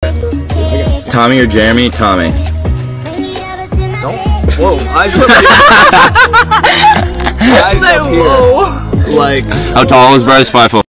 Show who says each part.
Speaker 1: Tommy or Jeremy? Tommy.
Speaker 2: Don't. Whoa, eyes up here. Eyes up here. Like.
Speaker 1: How tall is Bryce? 5 foot.